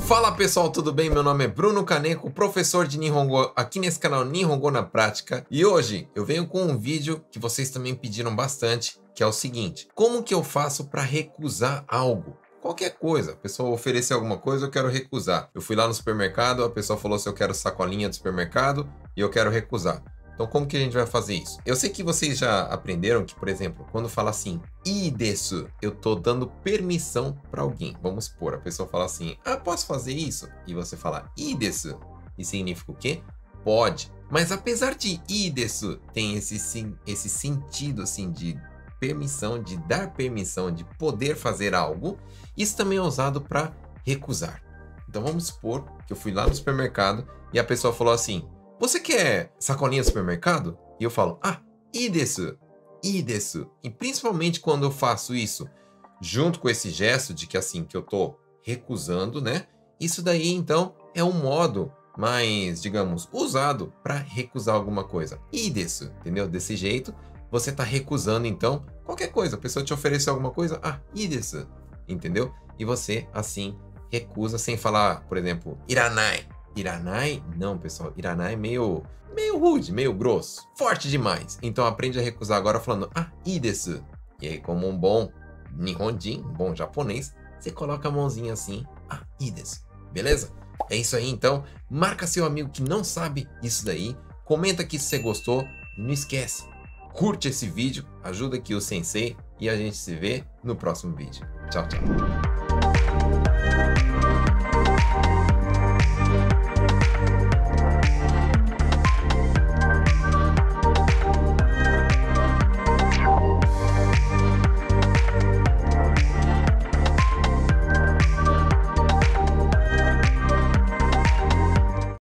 Fala pessoal, tudo bem? Meu nome é Bruno Kaneko, professor de Nihongo aqui nesse canal Nihongo na Prática. E hoje eu venho com um vídeo que vocês também pediram bastante, que é o seguinte: como que eu faço para recusar algo? Qualquer coisa, a pessoa ofereceu alguma coisa, eu quero recusar. Eu fui lá no supermercado, a pessoa falou se eu quero sacolinha do supermercado e eu quero recusar. Então como que a gente vai fazer isso? Eu sei que vocês já aprenderam que, por exemplo, quando fala assim, ii desu, eu tô dando permissão para alguém. Vamos supor, a pessoa fala assim, posso fazer isso? E você fala, ii desu. E significa o quê? Pode. Mas apesar de ii desu, tem esse sentido assim de permissão, de dar permissão, de poder fazer algo, isso também é usado para recusar. Então vamos supor que eu fui lá no supermercado e a pessoa falou assim, você quer sacolinha do supermercado? E eu falo, ii desu, ii desu. E principalmente quando eu faço isso junto com esse gesto de que assim, que eu tô recusando, né? Isso daí então é um modo mais, digamos, usado para recusar alguma coisa. Ii desu, entendeu? Desse jeito, você tá recusando então qualquer coisa. A pessoa te ofereceu alguma coisa, ii desu, entendeu? E você assim recusa sem falar, por exemplo, iranai. Iranai? Não, pessoal. Iranai é meio rude, meio grosso. Forte demais. Então aprende a recusar agora falando ii desu. E aí, como um bom Nihonjin, um bom japonês, você coloca a mãozinha assim, ii desu. Beleza? É isso aí, então. Marca seu amigo que não sabe isso daí. Comenta aqui se você gostou. E não esquece, curte esse vídeo, ajuda aqui o sensei e a gente se vê no próximo vídeo. Tchau, tchau.